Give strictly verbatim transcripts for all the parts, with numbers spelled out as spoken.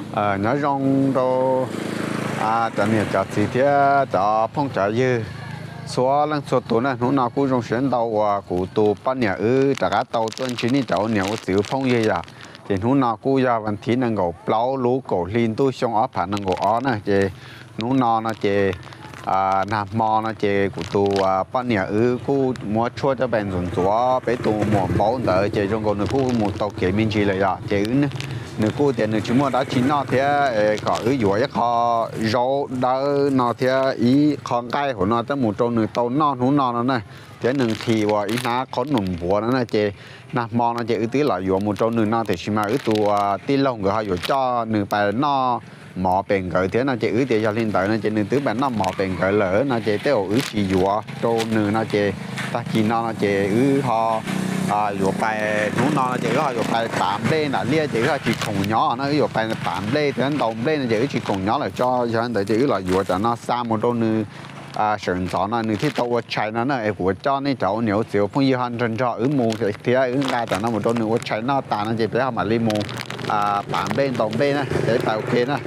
ờ nhớ rong đồ à cho nên cho thì thế cho phong trào dư số lần số tuổi này nó nào cũng trong chuyển đầu và cũng tụ bắt nhà ở trả cả tàu tuần chỉ đi cháu nhiều tiểu phong dư à thì nó nào cũng ra vấn thi năng够bao lú cổ liên tu xong ở phản năng够ở này thì nó nào nó thì à nằm mò nó thì cũng tụ bắt nhà ở cũng mua chua cho bên dùng chúa bé tụ mua bao đỡ thì trong còn nó cũng một tàu kế minh chỉ lại à thì nữa nếu cô tiền nếu chúng ta đã chín nó thì có ở dưới họ rau đã nó thì ý con cái của nó tới một trong nửa tàu nó nó nó này thì nửa thì và ý nó có nụm bùa nó này chị nè mong nó chị ứ tí là dưới một trong nửa nó thì chỉ mà ứ tụ tí lông của họ dưới cho nửa bài nó mỏ bền cỡ thế nó chị ứ thì cho lên tới nó chị nửa tứ bạn nó mỏ bền cỡ lỡ nó chị tới ứ chỉ dưới trong nửa nó chị ta chỉ nó nó chị ứ họ àอยู่ไปนู้นนอนเจอก็อยู่ไปสามเล่นอ่ะเรียกเจอก็จีคงย้อนะอยู่ไปสามเล่ถึงตรงเล่นเจอจีคงย้อเลยcho cho nênเจอlàอยู่แต่น่าสร้างmột đôi nữ à sườn gió nó nữที่ตัวใช้นั่นน่ะไอ้หัวจ้อนี่เจ้าเหนียวเสียวพงยี่หันจนจ้ออื้อมูที่ที่อื้อได้แต่น่าmột đôi nữว่าใช้หน้าตานั่นเจอไปเอามาลีมูอ่าสามเล่นตรงเล่นนะเจอไปโอเคนะ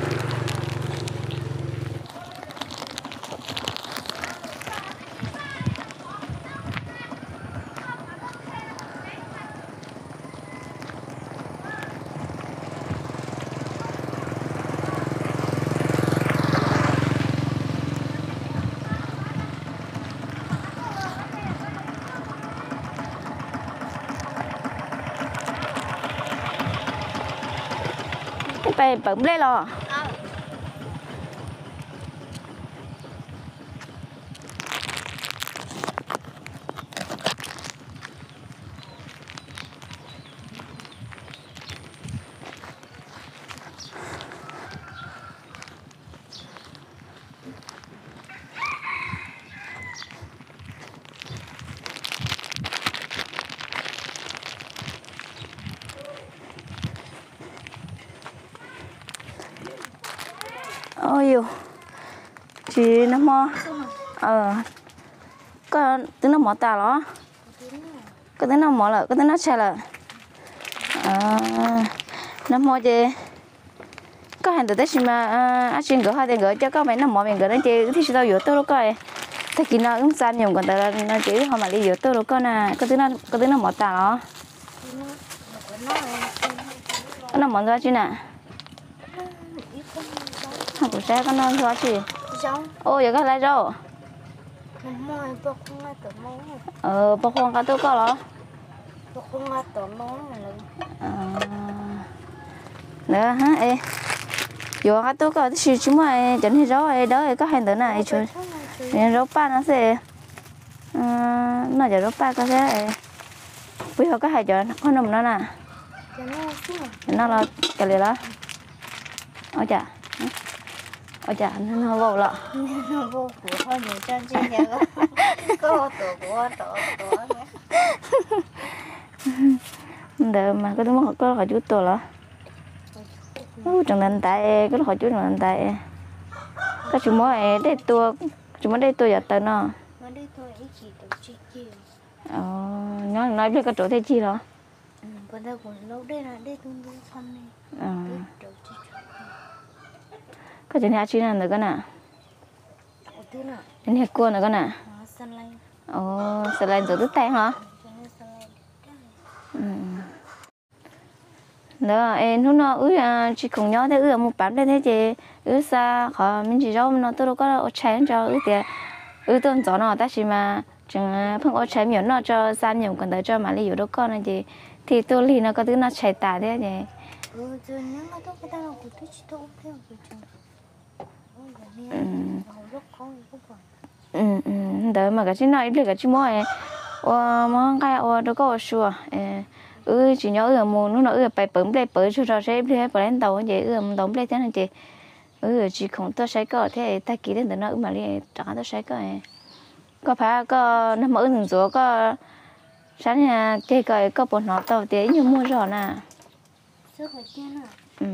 ไปเปิดเล่หรอôi chị nó mò ờ có tiếng nó mò ta đó có tiếng nó mò là có tiếng nó chạy là ờ nó mò chị có hàng từ tết mà anh xin gửi hai tiền gửi cho các mấy nó mò mình gửi đến chị thì chị tao dựa tôi đâu coi thế kia nó ứng san nhiều còn tại nó chỉ họ mà đi dựa tôi đâu coi nè có tiếng nó có tiếng nó mò ta đó nó mò ra chứ nè của xe con non thôi chị ôi giờ cái này đâu ờ bọc khoang cá tôi có đó bọc khoang cá tôi món nữa hả ê giờ cá tôi có thì chúng mày chẳng thì rồi đó có hàng nữa này chú nên rau pa nó sẽ nó giờ rau pa có thế bây giờ có hai giờ con nằm nó nè nó là cái gì đó ôi chà ôi chà nó vô lọ nó vô của thôi nhiều chân chi nhớ có tổ của tổ tổ đợi mà cái đó có hỏi chút tổ lắm chẳng nên tại cái hỏi chút chẳng tại cái chúng mới đây tua chúng mới đây tua giờ tới nó đây tua ít chỉ tổ chi chi ờ nói nói biết cái chỗ thế chi đó còn đâu còn lâu đây là đây tung tung phân này cái chuyện này chi nào nữa cái nè cái này cua nữa cái nè ồ salad rồi tức tang hả đó em lúc nó ứ chỉ cùng nhau thế ứ một bản đây thế chị ứ xa khỏi mình chỉ cho nó tôi đâu có ô chén cho ứ tiền ứ tôi cho nó ta chỉ mà chẳng phân ô chén nhiều nó cho san nhiều còn tới cho mà lấy đâu con này chị thì tôi thì nó có thứ nó chạy tả thế chị ừ chứ nếu mà tôi cái tao cũng thích tôi cũng theo cái chuyện ừ ừ đợi mà cái chuyện này cái chuyện mới ờ mà cái ờ đâu có sure ừ chỉ nhớ ở mùa nó ở bài bấm play bấm cho cho sẽ play bấm lên tàu vậy ừ đóng play thế này chị ừ chỉ không tôi sẽ có thế ta kỹ đến từ nó mà đi trả tôi sẽ có có phải có nó mở đường số có sáng nhà chơi coi có bốn nó tàu tiền như mua rồi nè ừ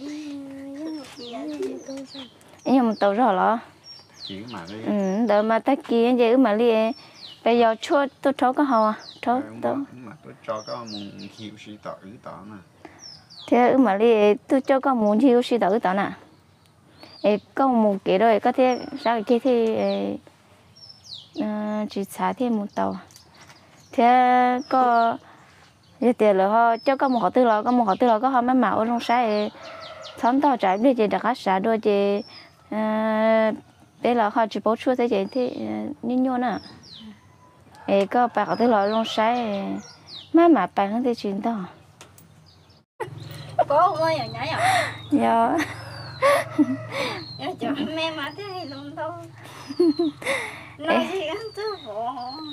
nhưng mà tàu rồi đó ừ đợi mà ta kỹ vậy mà đi bây giờ cho tôi cho có hào à cho tôi mà tôi cho có một hiệu sĩ tỏ ý tỏ nè thế mà đi tôi cho con muốn chiêu xí tới tao nè ê con muốn cái rồi có thể sao cái thì chỉ xả thêm một tàu thế có giờ tiền là họ cho con một họ tư là con một họ tư là có họ mới mạo trong sai thấm tàu trái bây giờ đã có xả đôi chị đây là họ chỉ bảo chua thế chị thì như nhau nè ê có bà họ tư là trong sai má mà bà nó thì chuyện tao có không ơi nhá nhá dạ nhá cho mẹ mà thế hay luôn đâu nó thì ăn chứ bộ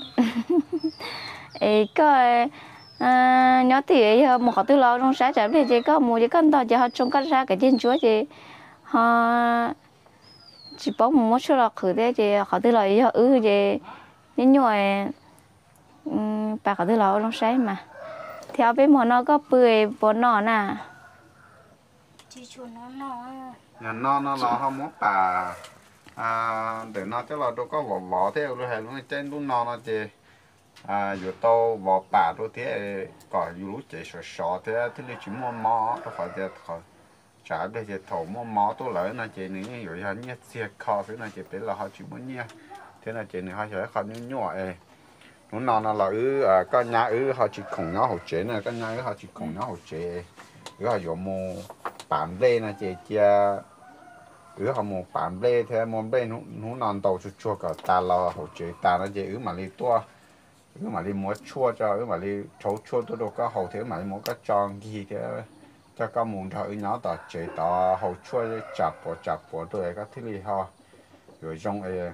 ê có nhớ thì một họ tư lo trong sáng chả biết chỉ có một cái con tàu chỉ họ trông cắt ra cái trên chuối chị họ chỉ bảo một món số là khử thế chị họ tư lo họ ư chị nhưng nhồi bà họ tư lo trong sáng mà theo bên món nó có bưởi bột nọ nè chỉ chuột nó nó nhà nó nó là không muốn bà à để nó chắc là đâu có vỏ vỏ thế rồi hay luôn trên luôn nó nó chị à dù tao vỏ bà đâu thế có dù lúc chị sợ sợ thế thì lấy chỉ mua mỏ tôi phải thế thôi chả bây giờ thầu mua mỏ tôi lấy nó chị này rồi hắn nhất xe kho thế này chị biết là họ chỉ muốn nhia thế là chị này họ sẽ không như nhỏ ấy nó nó nó là ư cái nhà ư họ chỉ cùng nhau học chế này cái nhà ư họ chỉ cùng nhau học chế ư họ dùng mua bản lê này chị chia ư họ mua bản lê thế mua lê nó nó non đầu chút chua cả ta là học chế ta nó chị ư mà đi tua ư mà đi mua chua cho ư mà đi chấu chua tôi đâu có học thế mà đi mua cái tròn gì thế cho các môn thợ ư nó tạo chế tạo học chua chặt bỏ chặt bỏ tôi cái thứ gì họ rồi trong ấy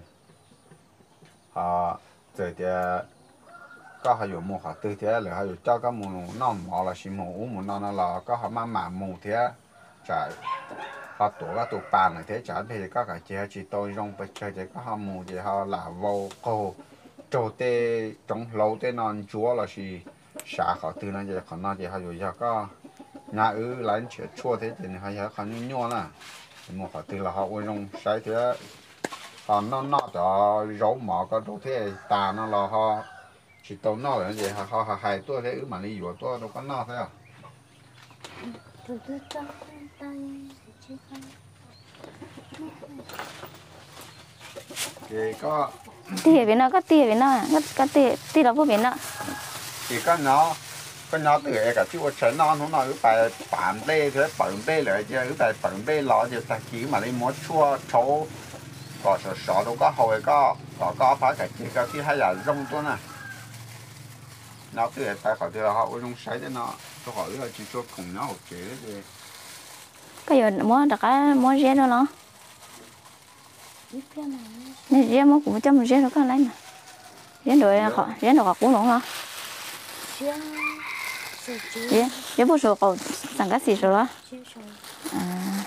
họ rồi thì có họ dùng một họ tư thế là họ dùng cho các môn nó mỏ là chỉ môn uống môn nó là có họ mang mà môn thế trái họ tổ các tổ bàn này thế trái thì có cái chế chỉ tôi trong bây giờ thì có họ môn thì họ là vô cô trâu tê trong lâu tê non chúa là chỉ xả họ từ này thì họ nói thì họ dùng cho có nhà ư lấy chuyện chua thế thì họ sẽ không như nhau nè một họ từ là họ uống trong sai thế họ nó nó cho rau mỏ có đâu thế ta nó là họ chỉ tao nó là gì họ họ hai tôi thế mà đi vừa tôi đâu có nó thế à từ từ trong tay chứ không thì có tỉa với nó có tỉa với nó có có tỉa tỉa là vô với nó thì có nó có nó từ cái chú chơi non nó nói phải bản bê thế bản bê lại chứ phải bản bê lọ thì ta chỉ mà đi mua chua chấu có sợ sợ đâu có hồi có có có phải cái gì cái thứ hay là rong tôi nè nó từ tại khỏi thì họ uống sấy thế nó tôi hỏi là chỉ cho cùng nhau học chế thì cái giờ mua đặc cái mua rẻ đó nó biết cái này nên rẻ mua cũng cho mình rẻ nó có lấy mà rẻ rồi họ rẻ rồi họ cũng luôn hả chưa chưa chưa rẻ rẻ bữa sau cònสั่งcái gì rồi đó chưa rồi à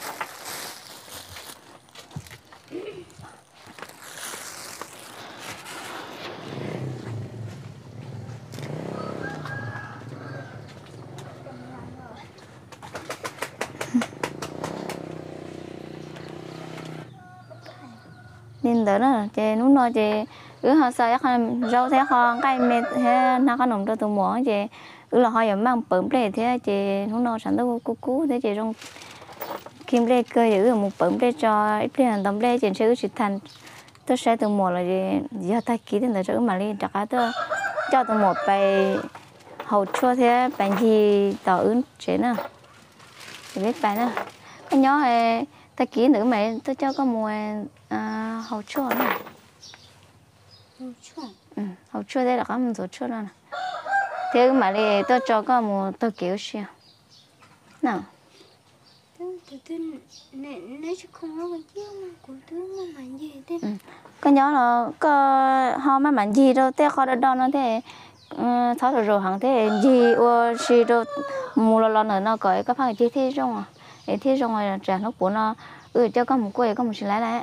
nên đó là chị lúc nói chị ứ họ sao chắc rau thế họ cái mẹ thế nó có nồng cho tụi mỏ chị ứ là họ giờ mang bơm để thế chị lúc nói sẵn đâu cú cú thế chị trong kim lê cơ ứ một bơm để cho ít lên tầm lê chị sẽ chỉ thành tôi sẽ tụi mỏ là gì giờ ta kỹ đến giờ mà đi đặt cái tôi cho tụi mỏ bài hậu chua thế bài gì tao ứ chế nè chị biết bài nè cái nhỏ này ta kỹ nữa mày tôi cho có mùa à, hậu chua này hậu chua ừ, hậu chua đây là có một số chua đó nè thế mà đi tôi cho có một tôi kiểu xíu nào từ từ nè nè chứ không có cái gì mà cũng thứ mà mạnh gì thế ừ. Cái nhỏ là có họ mà mạnh gì đâu thế họ đã đo nó thế tháo rồi rồi hàng thế gì ô xí đâu mua lo lo nữa nó có cái phải chi thế trong à để thế trong rồi trả nó của nó ừ cho con một quầy con một xí lái đấy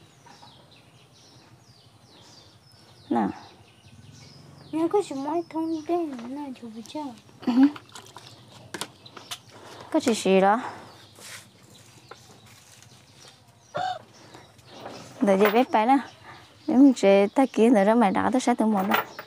nào nhà có gì mới thông tin là chụp cho cái gì xí đó để về biết phải nè nếu mình sẽ ta kia nữa đó mày đã tôi sẽ tự một đó